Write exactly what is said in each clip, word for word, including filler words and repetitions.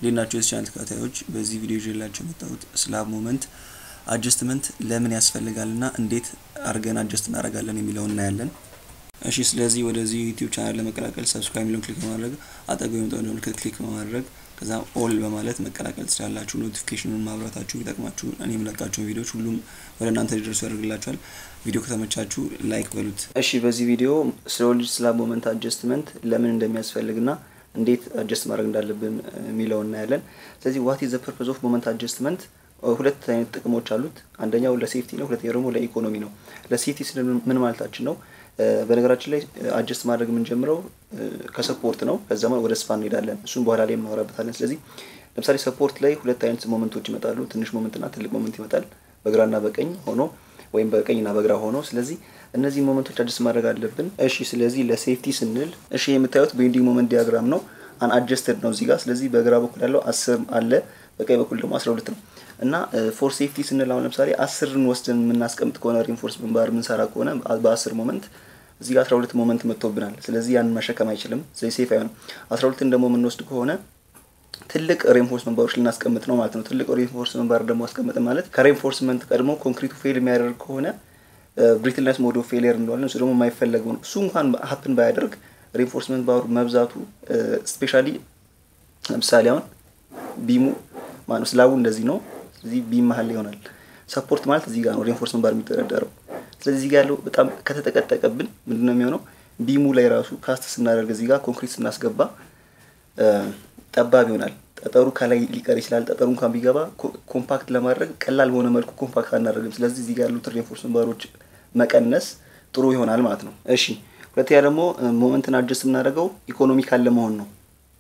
ሌናቸው የቻንት ካታዮች በዚህ ቪዲዮ ይዤላችሁ መጣሁት ስላብ ሞመንት አጀስትመንት ለምን ያስፈልጋልና እንዴት አርገን አጀስት እናደርጋለን የሚለውን እናያለን። እሺ ስለዚህ ወደዚህ ዩቲዩብ ቻናል ለመቀላቀል ሰብስክራይብ ሊንክ ክሊክ በማድረግ አጠገቡ የምትሆነው ምልክት ክሊክ በማድረግ ከዛ ኦል በማለት መቀላቀል ትችላላችሁ። ኖቲፊኬሽኑን ማብራታችሁ ይጠቅማችሁ እኔ የምለቃቸው ቪዲዮዎች ሁሉም ወደ እናንተ እንዲደርሱ ያደርግላችኋል። ቪዲዮ ከተመቻችሁ ላይክ በሉት። እሺ በዚህ ቪዲዮ ስሎሊ ስላብ ሞመንት አጀስትመንት ለምን እንደሚያስፈልግና እንዴት አጀስት ማድረግ እንዳለብን የሚለውን እናያለን። ስለዚህ what is the purpose of moment adjustment? ሁለት አይነት ጥቅሞች አሉት። አንደኛው ለሴፍቲ ነው፣ ሁለተኛው ደግሞ ለኢኮኖሚ ነው። ለሴፍቲ ስንል ምን ማለታችን ነው? በነገራችን ላይ አጀስት ማድረግ ምን ጀምረው ከሰፖርት ነው፣ ከዛም ወደ ስፓን እንሄዳለን። እሱን በኋላ ላይ እናወራበታለን። ስለዚህ ለምሳሌ ሰፖርት ላይ ሁለት አይነት ሞመንቶች ይመጣሉ፣ ትንሽ ሞመንትና ትልቅ ሞመንት ይመጣል፣ በግራና በቀኝ ሆኖ ወይም በቀኝና በግራ ሆኖ። ስለዚህ እነዚህ ሞመንቶች አጀስት ማድረግ አለብን። እሺ ስለዚህ ለሴፍቲ ስንል እሺ የምታዩት ቤንዲንግ ሞመንት ዲያግራም ነው፣ አን አጀስትድ ነው እዚህ ጋር። ስለዚህ በግራ በኩል ያለው አስር አለ፣ በቀኝ በኩል ደግሞ አስራ ሁለት ነው። እና ፎር ሴፍቲ ስንል አሁን ለምሳሌ አስርን ወስደን የምናስቀምጥ ከሆነ ሪኢንፎርስመንት ባር የምንሰራ ከሆነ በ10 ሞመንት እዚህ ጋር አስራ ሁለት ሞመንት መጥቶብናል። ስለዚህ ያን መሸከም አይችልም፣ ስለዚህ ሴፍ አይሆንም። አስራ ሁለትን ደግሞ የምንወስድ ከሆነ ትልቅ ሪኢንፎርስመንት ባሮች ልናስቀምጥ ነው ማለት ነው። ትልቅ ሪኢንፎርስመንት ባር ደግሞ አስቀምጥ ማለት ከሪኢንፎርስመንት ቀድሞ ኮንክሪቱ ፌል የሚያደርግ ከሆነ ብሪትልነስ ሞድ ኦፍ ፌሊየር እንደሆነ እሱ ደግሞ የማይፈለግ ነው። እሱ እንኳን ሀፕን ባያደርግ ሪኢንፎርስመንት ባሩ መብዛቱ ስፔሻሊ ለምሳሌ አሁን ቢሙ ማነው ስላቡ እንደዚህ ነው፣ ስለዚህ ቢም መሀል ይሆናል። ሰፖርት ማለት እዚህ ጋር ነው ሪኢንፎርስመንት ባር የሚተዳደረው። ስለዚህ እዚህ ጋር ያለው በጣም ከተጠቀጠቀብን ምንድነው የሚሆነው? ቢሙ ላይ ራሱ ካስት ስናደርግ እዚህ ጋር ኮንክሪት ስናስገባ ጠባብ ይሆናል። ጠጠሩ ከላይ ሊቀር ይችላል። ጠጠሩ እንኳን ቢገባ ኮምፓክት ለማድረግ ቀላል በሆነ መልኩ ኮምፓክት አናደርግም። ስለዚህ እዚህ ጋር ያሉት ሪኢንፎርስመንት ባሮች መቀነስ ጥሩ ይሆናል ማለት ነው። እሺ ሁለተኛ ደግሞ ሞመንትን አጀስት የምናደርገው ኢኮኖሚካል ለመሆን ነው።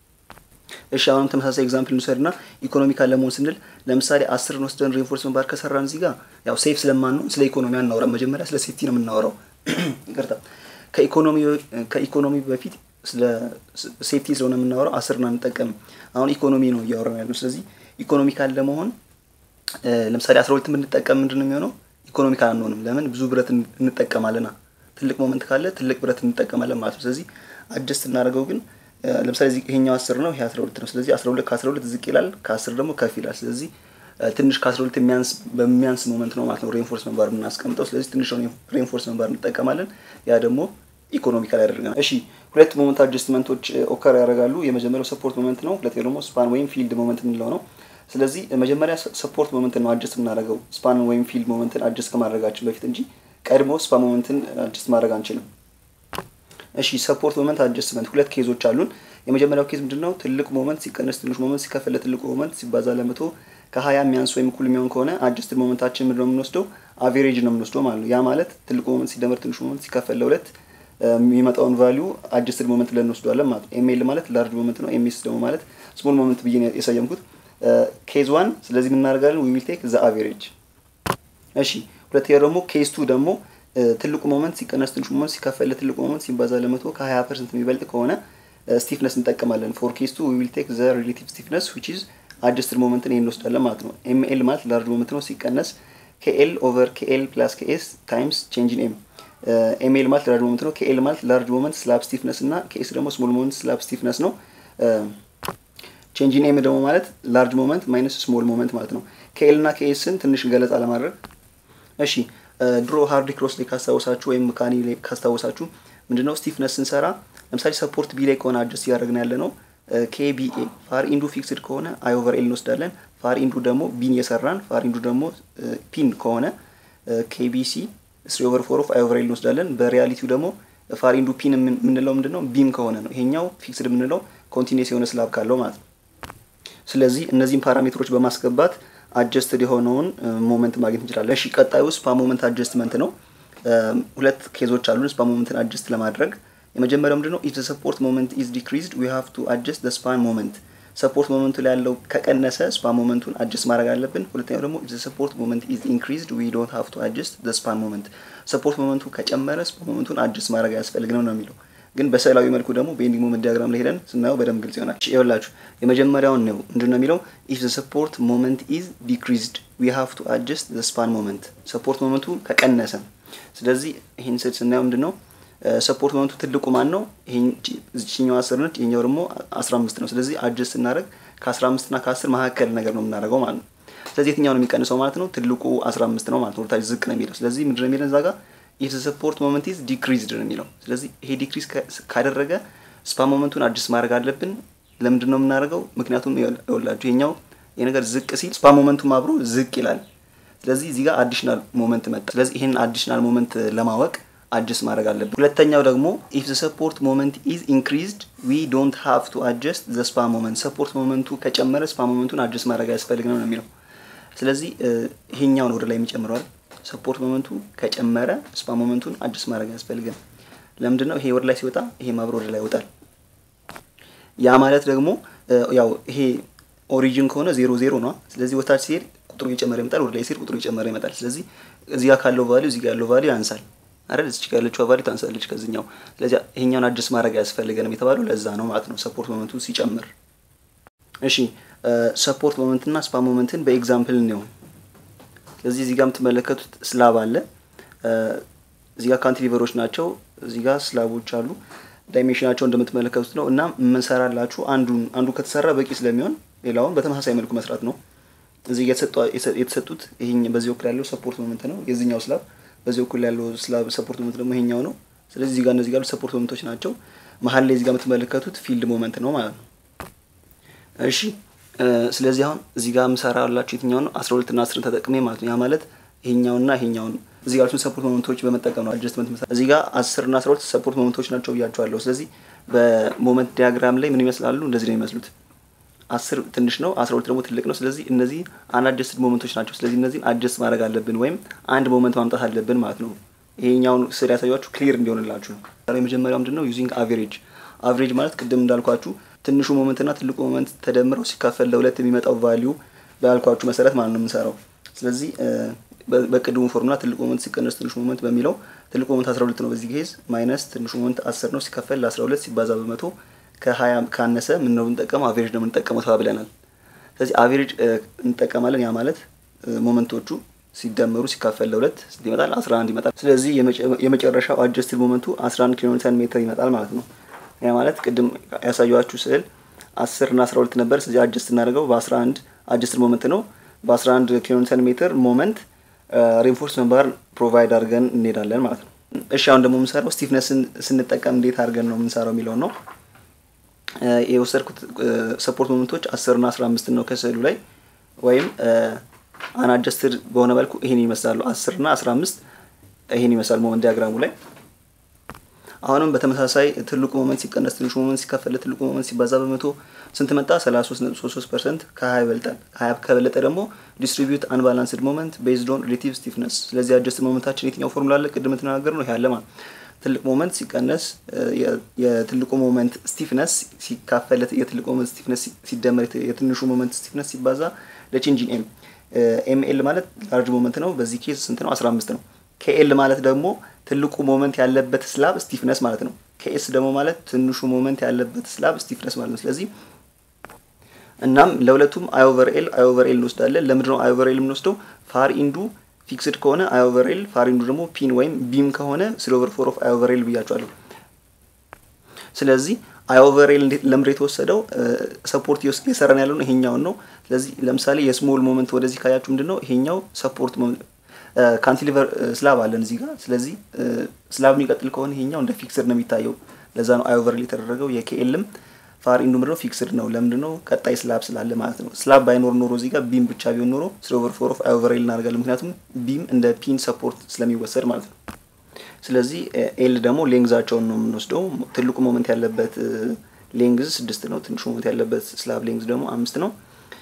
እሺ አሁን ተመሳሳይ ኤግዛምፕል እንውሰድና ኢኮኖሚካል ለመሆን ስንል ለምሳሌ አስር ነው ወስደን ሪኢንፎርስመንት ባር ከሰራን እዚህ ጋር ያው ሴፍ ስለማን ነው ስለ ኢኮኖሚ አናወራ፣ መጀመሪያ ስለ ሴፍቲ ነው የምናወራው። ይቅርታ ከኢኮኖሚ ከኢኮኖሚ በፊት ስለ ሴፍቲ ስለሆነ የምናወራው አስርን አንጠቀምም። አሁን ኢኮኖሚ ነው እያወራን ያለው። ስለዚህ ኢኮኖሚካል ለመሆን ለምሳሌ አስራ ሁለት ብንጠቀም ምንድነው የሚሆነው? ኢኮኖሚካል አንሆንም። ለምን? ብዙ ብረት እንጠቀማለና። ትልቅ ሞመንት ካለ ትልቅ ብረት እንጠቀማለን ማለት ነው። ስለዚህ አጀስት እናደርገው ግን ለምሳሌ እዚህ ይሄኛው አስር ነው፣ ይሄ አስራ ሁለት ነው። ስለዚህ አስራ ሁለት ከአስራ ሁለት ዝቅ ይላል፣ ከአስር ደግሞ ከፍ ይላል። ስለዚህ ትንሽ ከአስራ ሁለት የሚያንስ በሚያንስ ሞመንት ነው ማለት ነው ሪኢንፎርስመንት ባር የምናስቀምጠው። ስለዚህ ትንሽ ነው ሪኢንፎርስመንት ባር እንጠቀማለን። ያ ደግሞ ኢኮኖሚካል ያደርገናል። እሺ ሁለት ሞመንት አጀስትመንቶች ኦከር ያደርጋሉ። የመጀመሪያው ሰፖርት ሞመንት ነው፣ ሁለተኛው ደግሞ ስፓን ወይም ፊልድ ሞመንት የምንለው ነው። ስለዚህ መጀመሪያ ሰፖርት ሞመንት ነው አጀስት የምናደርገው ስፓን ወይም ፊልድ ሞመንትን አጀስት ከማድረጋችን በፊት እንጂ ቀድሞ ስፓን ሞመንትን አጀስት ማድረግ አንችልም። እሺ ሰፖርት ሞመንት አጀስትመንት ሁለት ኬዞች አሉን። የመጀመሪያው ኬዝ ምንድነው? ትልቅ ሞመንት ሲቀነስ ትንሽ ሞመንት ሲከፈል ለትልቁ ሞመንት ሲባዛ ለመቶ ከሀያ የሚያንስ ወይም እኩል የሚሆን ከሆነ አጀስትድ ሞመንታችን ምንድነው የምንወስደው? አቨሬጅ ነው የምንወስደው ማለት ነው። ያ ማለት ትልቁ ሞመንት ሲደመር ትንሹ ሞመንት ሲከፈል ለሁለት የሚመጣውን ቫልዩ አጀስትድ ሞመንት ብለን እንወስደዋለን ማለት ነው። ኤምኤል ማለት ላርጅ ሞመንት ነው፣ ኤምኤስ ደግሞ ማለት ስሞል ሞመንት ብዬ ነው የሰየምኩት ኬዝ ዋን። ስለዚህ ምን እናደርጋለን? we will take the average። እሺ ሁለተኛው ደግሞ ኬዝ ቱ ደግሞ ትልቁ ሞመንት ሲቀነስ ትንሹ ሞመንት ሲከፈል ለትልቁ ሞመንት ሲባዛ ለመቶ ከሀያ ፐርሰንት የሚበልጥ ከሆነ ስቲፍነስ እንጠቀማለን። ፎር ኬዝ ቱ we will take the relative stiffness which is adjusted moment ነው እንወስዳለን ማለት ነው። ኤምኤል ማለት ላርጅ ሞመንት ነው ሲቀነስ ኬኤል ኦቨር ኬኤል ፕላስ ኬኤስ ታይምስ ቼንጅ ኢን ኤም። ኤምኤል ማለት ላርጅ ሞመንት ነው፣ ኬኤል ማለት ላርጅ ሞመንት ስላብ ስቲፍነስ እና ኬኤስ ደግሞ ስሞል ሞመንት ስላብ ስቲፍነስ ነው። ቼንጅ ኢን ኤም ደግሞ ማለት ላርጅ ሞመንት ማይነስ ስሞል ሞመንት ማለት ነው። ኬኤል እና ኬኤስን ትንሽ ገለጻ ለማድረግ እሺ ድሮ ሃርድ ክሮስ ላይ ካስታወሳችሁ ወይም መካኒ ላይ ካስታወሳችሁ ምንድነው ስቲፍነስ ስንሰራ ለምሳሌ ሰፖርት ቢ ላይ ከሆነ አጀስት ያደርግን ያለ ነው ኬቢኤ ፋር ኢንዱ ፊክስድ ከሆነ አይ ኦቨር ኤል እንወስዳለን። ፋር ኢንዱ ደግሞ ቢን የሰራን ፋር ኢንዱ ደግሞ ፒን ከሆነ ኬቢሲ three over four of አይ ኦቨር ኤል እንወስዳለን። በሪያሊቲው ደግሞ ፋር ኢንዱ ፒን የምንለው ምንድነው? ቢም ከሆነ ነው። ይሄኛው ፊክስድ የምንለው ኮንቲኒዩስ የሆነ ስላብ ካለው ማለት ነው። ስለዚህ እነዚህን ፓራሜትሮች በማስገባት አጀስትድ የሆነውን ሞመንት ማግኘት እንችላለን። እሺ ቀጣዩ ስፓን ሞመንት አጀስትመንት ነው። ሁለት ኬዞች አሉን ስፓን ሞመንትን አጀስት ለማድረግ። የመጀመሪያው ምንድነው? if the support moment is decreased we have to adjust the span moment። ሰፖርት ሞመንቱ ላይ ያለው ከቀነሰ ስፓን ሞመንቱን አጀስት ማድረግ አለብን። ሁለተኛው ደግሞ if the support moment is increased we don't have to adjust the span moment። ሰፖርት ሞመንቱ ከጨመረ ስፓን ሞመንቱን አጀስት ማድረግ ያስፈልግነው ነው የሚለው። ግን በሰላዊ መልኩ ደግሞ ቤንዲንግ ሞመንት ዲያግራም ላይ ሄደን ስናየው በደንብ ግልጽ ይሆናል። እሺ ይኸውላችሁ የመጀመሪያው ነው ምንድነው የሚለው? if the support moment is decreased we have to adjust the span moment። ሰፖርት ሞመንቱ ከቀነሰ ስለዚህ ይሄን ሴት ስናየው ምንድነው ሰፖርት ሞመንቱ ትልቁ ማን ነው? ይሄን እዚህኛው አስር ነች፣ ይሄኛው ደግሞ አስራ አምስት ነው። ስለዚህ አጀስት እናደርግ ከ15 እና ከ10 መካከል ነገር ነው የምናደርገው ማለት ነው። ስለዚህ የትኛው ነው የሚቀንሰው ማለት ነው? ትልቁ አስራ አምስት ነው ማለት ነው። ወርታች ዝቅ ነው የሚለው። ስለዚህ ምንድነው የሚለው እዛ ጋር if the support moment is decreased ነው የሚለው። ስለዚህ ይሄ ዲክሪዝ ካደረገ ስፓን ሞመንቱን አድጀስት ማድረግ አለብን። ለምንድነው የምናደርገው? ምክንያቱም ይኸውላችሁ ይሄኛው የነገር ዝቅ ሲል ስፓን ሞመንቱም አብሮ ዝቅ ይላል። ስለዚህ እዚህ ጋር አዲሽናል ሞመንት መጣ። ስለዚህ ይሄን አዲሽናል ሞመንት ለማወቅ አድጀስት ማድረግ አለብን። ሁለተኛው ደግሞ if the support moment is increased we don't have to adjust the span moment support ሞመንቱ ከጨመረ ስፓን ሞመንቱን አድጀስት ማድረግ አያስፈልግም ነው የሚለው። ስለዚህ ይሄኛው ነው ወደ ላይ የሚጨምረው አይደል? ሰፖርት ሞመንቱ ከጨመረ ስፓን ሞመንቱን አድጀስት ማድረግ ያስፈልጋል። ለምንድነው? ይሄ ወደ ላይ ሲወጣ ይሄ ማብሮ ወደ ላይ ይወጣል። ያ ማለት ደግሞ ያው ይሄ ኦሪጂን ከሆነ ዜሮ ዜሮ ነው። ስለዚህ ወታች ሲሄድ ቁጥሩ እየጨመረ ይመጣል፣ ወደ ላይ ሲሄድ ቁጥሩ እየጨመረ ይመጣል። ስለዚህ እዚህ ጋር ካለው ቫልዩ እዚህ ጋር ያለው ቫልዩ ያንሳል አይደል? እዚህ ጋር ያለችው ቫልዩ ታንሳለች ከዚህኛው። ስለዚህ ይሄኛውን አድጀስት ማድረግ ያስፈልገንም የተባለው ለዛ ነው ማለት ነው፣ ሰፖርት ሞመንቱ ሲጨምር። እሺ ሰፖርት ሞመንት እና ስፓን ሞመንትን በኤግዛምፕል ነው። ስለዚህ እዚህ ጋር የምትመለከቱት ስላብ አለ። እዚህ ጋር ካንቲሊቨሮች ናቸው። እዚህ ጋር ስላቦች አሉ። ዳይሜንሽናቸው እንደምትመለከቱት ነው። እና ምን ሰራላችሁ አንዱን አንዱ ከተሰራ በቂ ስለሚሆን ሌላውን በተመሳሳይ መልኩ መስራት ነው። እዚህ ጋር የተሰጡት ይሄን በዚህ ወክል ያለው ሰፖርት ሞመንት ነው የዚህኛው ስላብ፣ በዚህ ወክል ያለው ስላብ ሰፖርት ሞመንት ደግሞ ይሄኛው ነው። ስለዚህ እዚህ ጋር እነዚህ ጋር ሰፖርት ሞመንቶች ናቸው። መሀል ላይ እዚህ ጋር የምትመለከቱት ፊልድ ሞመንት ነው ማለት ነው። እሺ ስለዚህ አሁን እዚህ ጋር ምሰራላችሁ የትኛው ነው? አስራ ሁለት እና አስር ተጠቅሜ ማለት ነው። ያ ማለት ይሄኛውና ይሄኛውን እዚህ ጋር ሰፖርት ሞመንቶች በመጠቀም ነው አድጀስትመንት መሰራ። እዚህ ጋር አስር እና አስራ ሁለት ሰፖርት ሞመንቶች ናቸው ብያችኋለሁ። ስለዚህ በሞመንት ዲያግራም ላይ ምን ይመስላሉ? እንደዚህ ነው የሚመስሉት። አስር ትንሽ ነው፣ አስራ ሁለት ደግሞ ትልቅ ነው። ስለዚህ እነዚህ አንአድጀስትድ ሞመንቶች ናቸው። ስለዚህ እነዚህን አድጀስት ማድረግ አለብን ወይም አንድ ሞመንት ማምጣት አለብን ማለት ነው። ይሄኛውን ስለ ያሳያችሁ ክሊር እንዲሆንላችሁ ነው። የመጀመሪያው ምንድነው? ዩዚንግ አቨሬጅ። አቨሬጅ ማለት ቅድም እንዳልኳችሁ ትንሹ ሞመንት እና ትልቁ ሞመንት ተደምረው ሲካፈል ለሁለት የሚመጣው ቫልዩ ባልኳችሁ መሰረት ማለት ነው የምንሰራው። ስለዚህ በቅድሙ ፎርሙላ ትልቁ ሞመንት ሲቀነስ ትንሹ ሞመንት በሚለው ትልቁ ሞመንት አስራ ሁለት ነው በዚህ ኬዝ ማይነስ ትንሹ ሞመንት አስር ነው ሲካፈል ለ12 ሲባዛ በመቶ ከ20 ካነሰ ምን ነው የምንጠቀመው? አቨሬጅ ነው የምንጠቀመው ተባብለናል። ስለዚህ አቨሬጅ እንጠቀማለን። ያ ማለት ሞመንቶቹ ሲደመሩ ሲካፈል ለሁለት ስንት ይመጣል? አስራ አንድ ይመጣል። ስለዚህ የመጨረሻው አድጀስትድ ሞመንቱ አስራ አንድ ኪሎ ኒውተን ሜትር ይመጣል ማለት ነው። ያ ማለት ቅድም ያሳያችሁ ስዕል አስር እና አስራ ሁለት ነበር። ስለዚህ አድጀስት እናደርገው በ11 አድጀስትድ ሞመንት ነው። በ11 ኪሎ ኒውተን ሜትር ሞመንት ሪኢንፎርስመንት ባር ፕሮቫይድ አድርገን እንሄዳለን ማለት ነው። እሺ አሁን ደግሞ የምንሰራው ስቲፍነስን ስንጠቀም እንዴት አድርገን ነው የምንሰራው የሚለው ነው። የወሰድኩት ሰፖርት ሞመንቶች አስር እና አስራ አምስት ነው ከስዕሉ ላይ ወይም አንአድጀስትድ በሆነ መልኩ ይሄን ይመስላሉ። አስር እና አስራ አምስት ይሄን ይመስላል ሞመንት ዲያግራሙ ላይ። አሁንም በተመሳሳይ ትልቁ ሞመንት ሲቀነስ ትንሹ ሞመንት ሲካፈል ትልቁ ሞመንት ሲባዛ በመቶ ስንት መጣ? ሰላሳ ሶስት ነጥብ ሶስት ሶስት ፐርሰንት ከ20 ይበልጣል። ሀያ ከበለጠ ደግሞ ዲስትሪቢዩት አንባላንስድ ሞመንት ቤዝድ ኦን ሪሌቲቭ ስቲፍነስ። ስለዚህ አድጀስትድ ሞመንታችን የትኛው ፎርሙላ አለ? ቅድም ተናገር ነው ያለ ማለት ትልቁ ሞመንት ሲቀነስ የትልቁ ሞመንት ስቲፍነስ ሲካፈል የትልቁ ሞመንት ስቲፍነስ ሲደመር የትንሹ ሞመንት ስቲፍነስ ሲባዛ ለቼንጅ ኢን ኤም ኤም ኤል ማለት ላርጅ ሞመንት ነው። በዚህ ኬስ ስንት ነው? አስራ አምስት ነው። ከኤል ማለት ደግሞ ትልቁ ሞመንት ያለበት ስላብ ስቲፍነስ ማለት ነው። ከኤስ ደግሞ ማለት ትንሹ ሞመንት ያለበት ስላብ ስቲፍነስ ማለት ነው። ስለዚህ እናም ለሁለቱም አይ ኦቨር ኤል አይ ኦቨር ኤል እንወስዳለን። ለምንድነው አይ ኦቨር ኤል የምንወስደው? ፋር ኢንዱ ፊክስድ ከሆነ አይ ኦቨር ኤል፣ ፋር ኢንዱ ደግሞ ፒን ወይም ቢም ከሆነ ስሪ ኦቨር ፎር ኦፍ አይ ኦቨር ኤል ብያቸዋለሁ። ስለዚህ አይ ኦቨር ኤል ለምንድነው የተወሰደው? ሰፖርት እየሰራን ያለው ነው ይሄኛው ነው። ስለዚህ ለምሳሌ የስሞል ሞመንት ወደዚህ ካያችሁ ምንድነው ይሄኛው ሰፖርት ካንቲሊቨር ስላብ አለን እዚህ ጋር። ስለዚህ ስላብ የሚቀጥል ከሆነ ይሄኛው እንደ ፊክስድ ነው የሚታየው። ለዛ ነው አይ ኦቨር ኤል የተደረገው። የኬኤልም ፋር ኢንዱ ምንድነው ፊክስድ ነው። ለምንድነው? ቀጣይ ስላብ ስላለ ማለት ነው። ስላብ ባይኖር ኖሮ እዚህ ጋር ቢም ብቻ ቢሆን ኖሮ ስሪ ኦቨር ፎር ኦፍ አይ ኦቨር ኤል እናደርጋለን። ምክንያቱም ቢም እንደ ፒን ሰፖርት ስለሚወሰድ ማለት ነው። ስለዚህ ኤል ደግሞ ሌንግዛቸውን ነው የምንወስደው። ትልቁ ሞመንት ያለበት ሌንግዝ ስድስት ነው። ትንሹ ሞመንት ያለበት ስላብ ሌንግዝ ደግሞ አምስት ነው።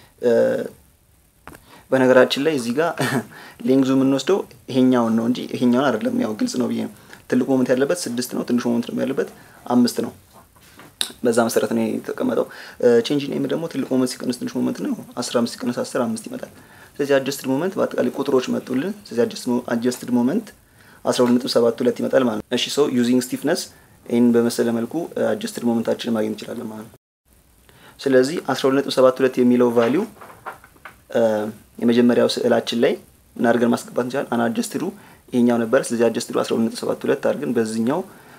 በነገራችን ላይ እዚህ ጋር ሌንግዙ የምንወስደው ይሄኛውን ነው እንጂ ይሄኛውን አይደለም። ያው ግልጽ ነው ብዬ ትልቁ ሞመንት ያለበት ስድስት ነው። ትንሹ ሞመንት ደግሞ ያለበት አምስት ነው። በዛ መሰረት ነው የተቀመጠው። ቼንጅ ኢን ኤም ደግሞ ትልቁ ሞመንት ሲቀነስ ትንሹ ሞመንት ነው። አስራ አምስት ሲቀነስ አስር አምስት ይመጣል። ስለዚህ አድጀስትድ ሞመንት በአጠቃላይ ቁጥሮች መጡልን። ስለዚህ አድጀስትድ ሞመንት አስራ ሁለት ነጥብ ሰባት ሁለት ይመጣል ማለት ነው። እሺ ሶ ዩዚንግ ስቲፍነስ ይሄን በመሰለ መልኩ አድጀስትድ ሞመንታችንን ማግኘት እንችላለን ማለት ነው። ስለዚህ አስራ ሁለት ነጥብ ሰባት ሁለት የሚለው ቫልዩ የመጀመሪያው ስዕላችን ላይ ምን አድርገን ማስገባት እንችላለን? አንአድጀስትዱ ይሄኛው ነበር። ስለዚህ አድጀስትዱ አስራ ሁለት ነጥብ ሰባት ሁለት አድርገን በዚህኛው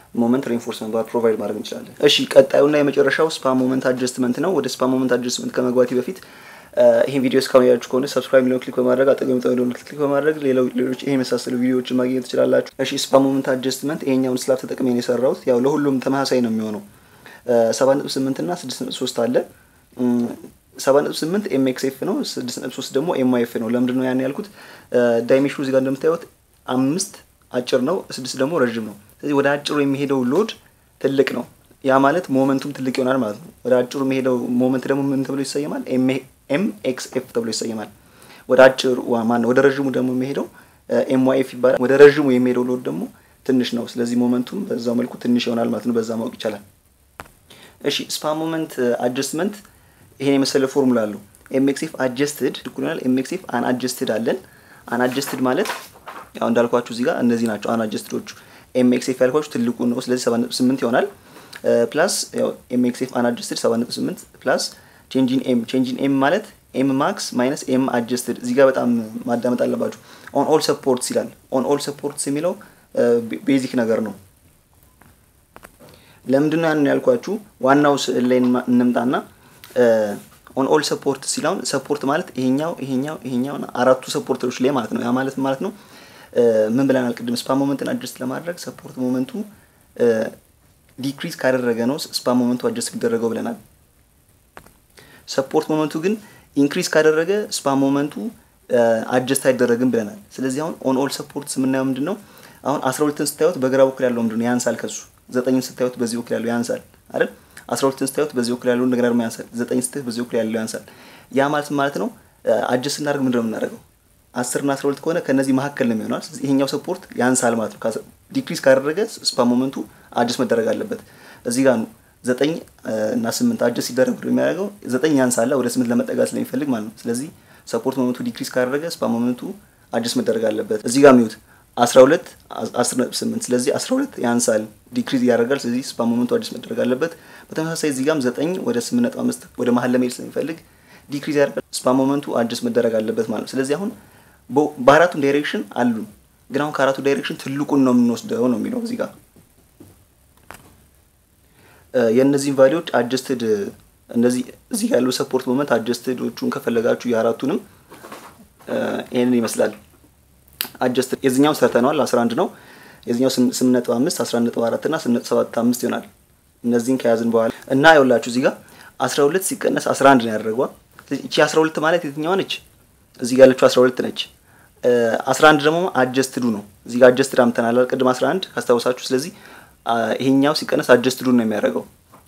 ሞመንት ሪኢንፎርስመንት ባር ፕሮቫይድ ማድረግ እንችላለን። እሺ ቀጣዩና የመጨረሻው ስፓን ሞመንት አድጀስትመንት ነው። ወደ ስፓን ሞመንት አድጀስትመንት ከመግባቴ በፊት ይሄን ቪዲዮ እስካሁን ያያችሁ ከሆነ ሰብስክራይብ ሊንክ ክሊክ በማድረግ አጠገብ የምታዩት ሊንክ ክሊክ በማድረግ ሌላው ሌሎች ይሄ መሳሰሉ ቪዲዮዎችን ማግኘት ትችላላችሁ። እሺ ስፓን ሞመንት አድጀስትመንት ይሄኛውን ስላብ ተጠቅሜ ነው የሰራሁት። ያው ለሁሉም ተመሳሳይ ነው የሚሆነው። ሰባት ነጥብ ስምንት እና ስድስት ነጥብ ሶስት አለ። ሰባት ነጥብ ስምንት ኤምኤክስኤፍ ነው፣ ስድስት ነጥብ ሶስት ደግሞ ኤምአይኤፍ ነው። ለምንድን ነው ያን ያልኩት? ዳይሜንሽኑ እዚህ ጋር እንደምታዩት አምስት አጭር ነው፣ ስድስት ደግሞ ረጅም ነው። ስለዚህ ወደ አጭሩ የሚሄደው ሎድ ትልቅ ነው። ያ ማለት ሞመንቱም ትልቅ ይሆናል ማለት ነው። ወደ አጭሩ የሚሄደው ሞመንት ደግሞ ምን ተብሎ ይሰየማል? ኤምኤክስኤፍ ተብሎ ይሰየማል። ወደ አጭሩ ማን ወደ ረጅሙ ደግሞ የሚሄደው ኤምዋይኤፍ ይባላል። ወደ ረጅሙ የሚሄደው ሎድ ደግሞ ትንሽ ነው። ስለዚህ ሞመንቱም በዛው መልኩ ትንሽ ይሆናል ማለት ነው። በዛ ማወቅ ይቻላል። እሺ ስፓን ሞመንት አድጀስትመንት ይሄን የመሰለ ፎርሙላ አለው። ኤምኤክስኤፍ አድጀስትድ ይኩናል ኤምኤክስኤፍ አን አድጀስትድ አለን። አን አድጀስትድ ማለት ያው እንዳልኳችሁ እዚህ ጋር እነዚህ ናቸው አን አድጀስትዶቹ። ኤምኤክስኤፍ ያልኳችሁ ትልቁ ነው። ስለዚህ ሰባት ነጥብ ስምንት ይሆናል። ፕላስ ያው ኤምኤክስኤፍ አን አድጀስትድ ሰባት ነጥብ ስምንት ፕላስ ቼንጅ ኢን ኤም ቼንጅ ኢን ኤም ማለት ኤም ማክስ ማይነስ ኤም አድጀስትድ። እዚህ ጋር በጣም ማዳመጥ አለባችሁ። ኦን ኦል ሰፖርትስ ይላል። ኦን ኦል ሰፖርትስ የሚለው ቤዚክ ነገር ነው። ለምንድን ነው ያን ያልኳችሁ? ዋናው ስዕል ላይ እንምጣና ኦን ኦል ሰፖርት ሲላው ሰፖርት ማለት ይሄኛው ይሄኛው ይሄኛው አራቱ ሰፖርተሮች ላይ ማለት ነው። ያ ማለት ማለት ነው ምን ብለናል ቅድም? ስፓን ሞመንትን አድጀስት ለማድረግ ሰፖርት ሞመንቱ ዲክሪዝ ካደረገ ነው ስፓን ሞመንቱ አድጀስት የሚደረገው ብለናል። ሰፖርት ሞመንቱ ግን ኢንክሪዝ ካደረገ ስፓን ሞመንቱ አድጀስት አይደረግም ብለናል። ስለዚህ አሁን ኦን ኦል ሰፖርትስ የምናየው ምንድነው? አሁን አስራ ሁለትን ስታዩት በግራ በኩል ያለው ምንድነው? ያንሳል ከሱ። ዘጠኝን ስታዩት በዚህ በኩል ያለው ያንሳል አይደል? አስራ ሁለትን ስታዩት በዚህ በኩል ያለው እንደገና ደግሞ ያንሳል። ዘጠኝ ስታዩት በዚህ በኩል ያለው ያንሳል። ያ ማለት ማለት ነው አድጀስት እናደርግ ምንድነው የምናደርገው? አስር እና አስራ ሁለት ከሆነ ከነዚህ መካከል ነው የሚሆነው። ስለዚህ ይሄኛው ሰፖርት ያንሳል ማለት ነው። ዲክሪዝ ካደረገ ስፓን ሞመንቱ አድጀስት መደረግ አለበት። እዚህ ጋር ነው ዘጠኝ እና ስምንት አድጀስት ሲደረግ ነው የሚያደርገው። ዘጠኝ ያንሳል ወደ ስምንት ለመጠጋት ስለሚፈልግ ማለት ነው። ስለዚህ ሰፖርት ሞመንቱ ዲክሪዝ ካደረገ ስፓን ሞመንቱ አድጀስት መደረግ አለበት። እዚህ ጋር ሚዩት አስራ ሁለት አስር ነጥብ ስምንት ስለዚህ አስራ ሁለት ያንሳል ዲክሪዝ ያደርጋል። ስለዚህ ስፓን ሞመንቱ አድጀስት መደረግ አለበት። በተመሳሳይ እዚህ ጋርም ዘጠኝ ወደ ስምንት ነጥብ አምስት ወደ መሀል ለመሄድ ስለሚፈልግ ዲክሪዝ ያደርጋል። ስፓን ሞመንቱ አድጀስት መደረግ አለበት ማለት ነው። ስለዚህ አሁን በአራቱ ዳይሬክሽን አሉ፣ ግን አሁን ከአራቱ ዳይሬክሽን ትልቁን ነው የምንወስደው ነው የሚለው እዚህ ጋር የነዚህን ቫልዩዎች አድጀስትድ እንደዚህ እዚህ ጋር ያለው ሰፖርት ሞመንት አድጀስትዶቹን ከፈለጋችሁ የአራቱንም ይሄንን ይመስላል። አድጀስትድ የዚህኛው ሰርተናል አስራ አንድ ነው። የዚህኛው ስምንት ነጥብ አምስት አስራ አንድ ነጥብ አራት እና ስምንት ነጥብ ሰባት አምስት ይሆናል። እነዚህን ከያዝን በኋላ እና ይኸውላችሁ እዚህ ጋር አስራ ሁለት ሲቀነስ አስራ አንድ ነው ያደረገው። እቺ አስራ ሁለት ማለት የትኛዋ ነች? እዚህ ጋር ያለችው አስራ ሁለት ነች። አስራ አንድ ደግሞ አድጀስትዱ ነው። እዚህ ጋር አድጀስትድ አምተናል ቅድም አስራ አንድ ካስታውሳችሁ። ስለዚህ ይሄኛው ሲቀነስ አድጀስትዱ ነው የሚያደርገው።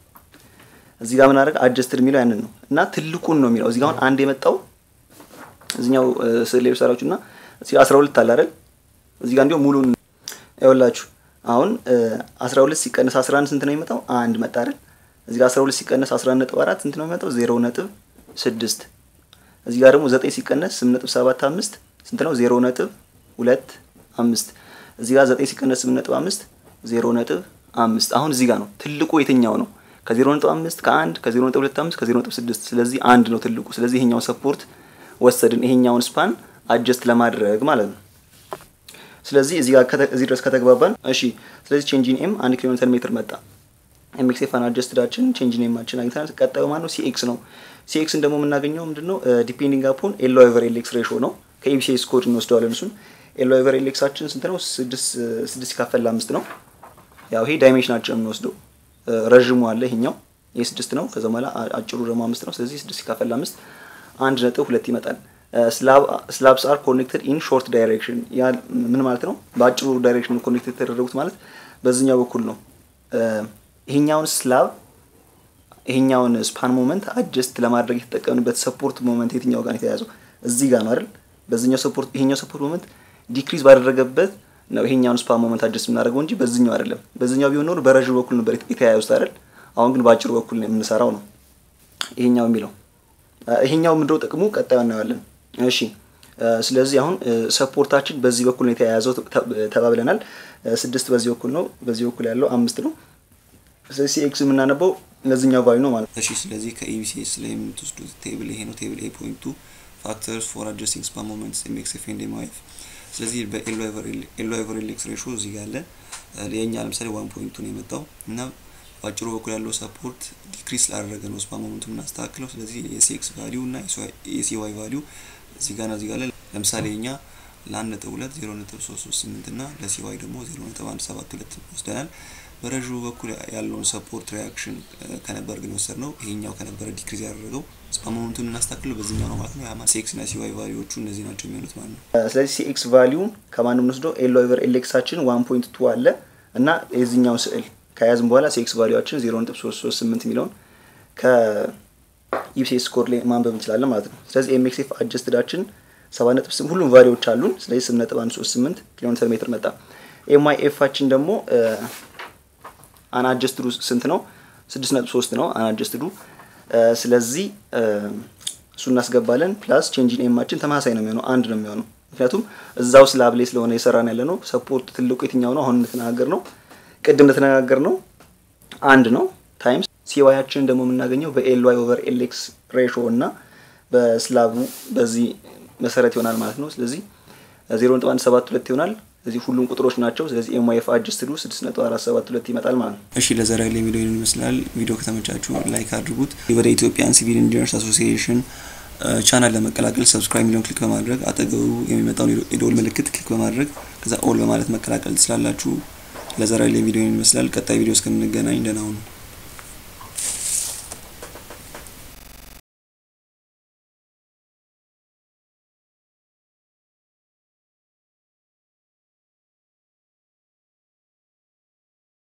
እዚህ ጋር ምን አደረገ? አድጀስትድ የሚለው ያንን ነው እና ትልቁን ነው የሚለው። እዚህ ጋር አሁን አንድ የመጣው እዚህኛው ስዕል ላይ ሰራችሁና እዚህ አስራ ሁለት አለ አይደል? እዚህ ጋር እንዲሁ ሙሉን ይኸውላችሁ አሁን አስራ ሁለት ሲቀነስ አስራ አንድ ስንት ነው የሚመጣው? አንድ መጣ አይደል? እዚህ ጋር አስራ ሁለት ሲቀነስ አስራ አንድ ነጥብ አራት ስንት ነው የሚመጣው? ዜሮ ነጥብ ስድስት። እዚህ ጋር ደግሞ ዘጠኝ ሲቀነስ ስምንት ነጥብ ሰባት አምስት ስንት ነው? ዜሮ ነጥብ ሁለት አምስት። እዚህ ጋር ዘጠኝ ሲቀነስ ስምንት ነጥብ አምስት ዜሮ ነጥብ አምስት። አሁን እዚህ ጋር ነው ትልቁ የትኛው ነው? ከዜሮ ነጥብ አምስት ከአንድ ከዜሮ ነጥብ ሁለት አምስት ከዜሮ ነጥብ ስድስት። ስለዚህ አንድ ነው ትልቁ። ስለዚህ ይሄኛውን ሰፖርት ወሰድን ይሄኛውን ስፓን አድጀስት ለማድረግ ማለት ነው። ስለዚህ እዚህ ጋር እዚህ ድረስ ከተግባባን እሺ። ስለዚህ ቼንጅ ኢን ኤም አንድ ኪሎ ሜትር ሜትር መጣ። ኤምኤክስኤፍ አን አድጀስትዳችን ቼንጅ ኢን ኤማችን አግኝተናል። ቀጣዩ ማን ነው? ሲኤክስ ነው። ሲኤክስን ደግሞ የምናገኘው ምንድነው? ዲፔንዲንግ አፖን ኤል ኦቨር ኤል ኤክስ ሬሾ ነው። ከኢቢሲኤስ ኮድ እንወስደዋለን እሱን። ኤል ኦቨር ኤል ኤክሳችን ስንት ነው? ስድስት ስድስት ሲካፈል ለአምስት ነው። ያው ይሄ ዳይሜንሽናችን የምንወስደው ረጅሙ አለ ይሄኛው ይሄ ስድስት ነው። ከዛ በኋላ አጭሩ ደግሞ አምስት ነው። ስለዚህ ስድስት ሲካፈል ለአምስት አንድ ነጥብ ሁለት ይመጣል። ስላብስ አር ኮኔክትድ ኢን ሾርት ዳይሬክሽን። ያ ምን ማለት ነው? በአጭሩ ዳይሬክሽን ኮኔክትድ ተደረጉት ማለት በዚህኛው በኩል ነው። ይሄኛውን ስላብ ይሄኛውን ስፓን ሞመንት አድጀስት ለማድረግ የተጠቀምንበት ሰፖርት ሞመንት የትኛው ጋር የተያያዘው? እዚህ ጋር ነው አይደል? በዚህኛው ሰፖርት ይሄኛው ሰፖርት ሞመንት ዲክሪዝ ባደረገበት ነው ይሄኛውን ስፓን ሞመንት አድጀስት የምናደርገው እንጂ በዚህኛው አይደለም። በዚህኛው ቢሆን ኖሮ በረጅም በኩል ነበር የተያያዙት አይደል? አሁን ግን በአጭሩ በኩል ነው የምንሰራው ነው ይሄኛው የሚለው። ይሄኛው ምንድነው ጥቅሙ? ቀጣዩ እናያለን። እሺ ስለዚህ አሁን ሰፖርታችን በዚህ በኩል ነው የተያያዘው ተባብለናል። ስድስት በዚህ በኩል ነው፣ በዚህ በኩል ያለው አምስት ነው። ስለዚህ ኤክስ የምናነበው እነዚህኛው ቫልዩ ነው ማለት ነው። እሺ ስለዚህ ከኢቢሲኤስ ላይ የምትወስዱት ቴብል ይሄ ነው። ቴብል ኤ ፖይንት ቱ ፋክተርስ ፎር አድጀስቲንግ ስፓን ሞመንትስ ኤምኤክስኤፍ ኤንድ ኤምአይኤፍ። ስለዚህ በኤሎ ኦቨር ኤልኤክስ ሬሾ እዚህ ጋር አለ። ለኛ ለምሳሌ ዋን ፖይንት ቱ ነው የመጣው እና ባጭሩ በኩል ያለው ሰፖርት ዲክሪስ ላደረገ ነው ስፓን ሞመንቱን እናስተካክለው። ስለዚህ የሲኤክስ ቫልዩ እና የሲዋይ ቫልዩ እዚህ ጋር ነው እዚህ ጋር አለ። ለምሳሌ እኛ ለአንድ ነጥብ ሁለት ዜሮ ነጥብ ሶስት ሶስት ስምንት እና ለሲዋይ ደግሞ ዜሮ ነጥብ አንድ ሰባት ሁለት ወስደናል። በረዥሙ በኩል ያለውን ሰፖርት ሪአክሽን ከነበር ግን ወሰድነው ይሄኛው ከነበረ ዲክሪዝ ያደረገው ስፓን ሞመንቱን እናስተካክለው በዚህኛው ነው ማለት ነው። ያማ ሲኤክስ እና ሲዋይ ቫልዩዎቹ እነዚህ ናቸው የሚሆኑት ማለት ነው። ስለዚህ ሲኤክስ ቫልዩ ከማን ነው የምንወስደው? ኤል ኦቨር ኤልኤክሳችን ዋን ፖይንት ቱ አለ እና የዚህኛው ስዕል ከያዝን በኋላ ሲኤክስ ቫልዩአችን ዜሮ ነጥብ ሶስት ሶስት ስምንት ሚሊዮን ከኢቢሲኤስ ስኮር ላይ ማንበብ እንችላለን ማለት ነው። ስለዚህ ኤምኤክስኤፍ አጀስትዳችን ሰባት ነጥብ ስምንት ሁሉም ቫልዩዎች አሉን። ስለዚህ ስምንት ነጥብ አንድ ሶስት ስምንት ኪሎ ሜትር ሜትር መጣ። ኤምአይኤፋችን ደግሞ አናጀስትዱ ስንት ነው? ስድስት ነጥብ ሶስት ነው አናጀስትዱ። ስለዚህ እሱ እናስገባለን ፕላስ ቼንጅ ኢን ኤማችን ተመሳሳይ ነው የሚሆነው አንድ ነው የሚሆነው ምክንያቱም እዛው ስላብ ላይ ስለሆነ የሰራን ያለ ነው። ሰፖርት ትልቁ የትኛው ነው? አሁን እንደተናገር ነው ቅድም እንደተናገር ነው አንድ ነው ታይምስ ሲዋያችን ደግሞ የምናገኘው በኤልዋይ ኦቨር ኤልኤክስ ሬሾ እና በስላቡ በዚህ መሰረት ይሆናል ማለት ነው። ስለዚህ ዜሮ ነጥብ አንድ ሰባት ሁለት ይሆናል። ስለዚህ ሁሉም ቁጥሮች ናቸው። ስለዚህ ኤምዋይኤፍ አጀስትዱ ስድስት ነጥብ አራት ሰባት ሁለት ይመጣል ማለት ነው። እሺ ለዛሬ ላይ ቪዲዮ ይመስላል። ቪዲዮ ከተመቻችሁ ላይክ አድርጉት። ወደ ኢትዮጵያን ሲቪል ኢንጂነርስ አሶሲዬሽን ቻናል ለመቀላቀል ሰብስክራይብ ሚሊዮን ክሊክ በማድረግ አጠገቡ የሚመጣው የደወል ምልክት ክሊክ በማድረግ ከዛ ኦል በማለት መቀላቀል ትችላላችሁ። ለዛሬ ላይ ቪዲዮ ይመስላል። ቀጣይ ቪዲዮ እስከምንገናኝ ደህና ሁኑ።